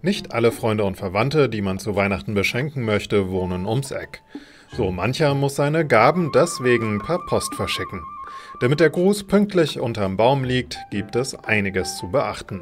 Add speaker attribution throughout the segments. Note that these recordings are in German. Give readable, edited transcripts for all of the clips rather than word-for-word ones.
Speaker 1: Nicht alle Freunde und Verwandte, die man zu Weihnachten beschenken möchte, wohnen ums Eck. So mancher muss seine Gaben deswegen per Post verschicken. Damit der Gruß pünktlich unterm Baum liegt, gibt es einiges zu beachten.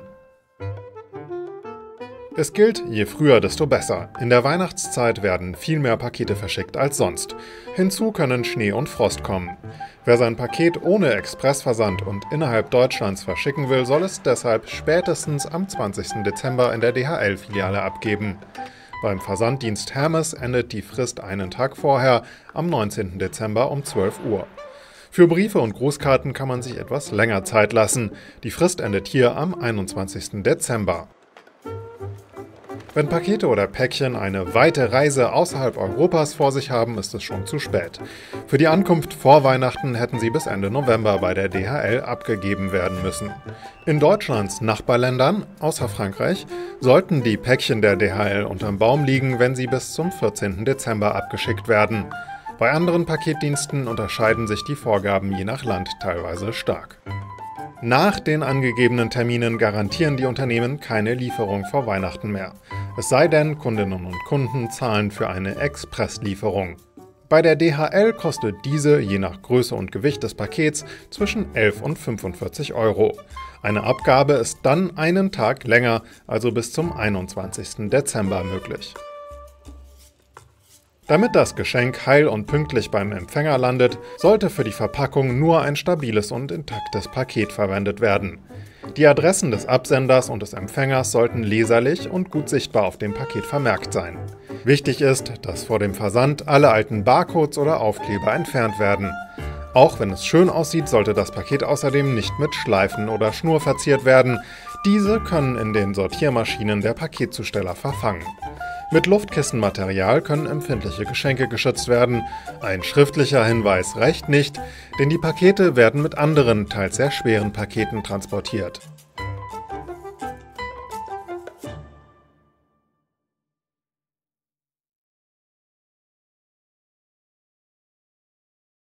Speaker 1: Es gilt, je früher, desto besser. In der Weihnachtszeit werden viel mehr Pakete verschickt als sonst. Hinzu können Schnee und Frost kommen. Wer sein Paket ohne Expressversand und innerhalb Deutschlands verschicken will, soll es deshalb spätestens am 20. Dezember in der DHL-Filiale abgeben. Beim Versanddienst Hermes endet die Frist einen Tag vorher, am 19. Dezember um 12 Uhr. Für Briefe und Grußkarten kann man sich etwas länger Zeit lassen. Die Frist endet hier am 21. Dezember. Wenn Pakete oder Päckchen eine weite Reise außerhalb Europas vor sich haben, ist es schon zu spät. Für die Ankunft vor Weihnachten hätten sie bis Ende November bei der DHL abgegeben werden müssen. In Deutschlands Nachbarländern, außer Frankreich, sollten die Päckchen der DHL unterm Baum liegen, wenn sie bis zum 14. Dezember abgeschickt werden. Bei anderen Paketdiensten unterscheiden sich die Vorgaben je nach Land teilweise stark. Nach den angegebenen Terminen garantieren die Unternehmen keine Lieferung vor Weihnachten mehr. Es sei denn, Kundinnen und Kunden zahlen für eine Expresslieferung. Bei der DHL kostet diese, je nach Größe und Gewicht des Pakets, zwischen 11 und 45 Euro. Eine Abgabe ist dann einen Tag länger, also bis zum 21. Dezember möglich. Damit das Geschenk heil und pünktlich beim Empfänger landet, sollte für die Verpackung nur ein stabiles und intaktes Paket verwendet werden. Die Adressen des Absenders und des Empfängers sollten leserlich und gut sichtbar auf dem Paket vermerkt sein. Wichtig ist, dass vor dem Versand alle alten Barcodes oder Aufkleber entfernt werden. Auch wenn es schön aussieht, sollte das Paket außerdem nicht mit Schleifen oder Schnur verziert werden. Diese können in den Sortiermaschinen der Paketzusteller verfangen. Mit Luftkissenmaterial können empfindliche Geschenke geschützt werden. Ein schriftlicher Hinweis reicht nicht, denn die Pakete werden mit anderen, teils sehr schweren Paketen transportiert.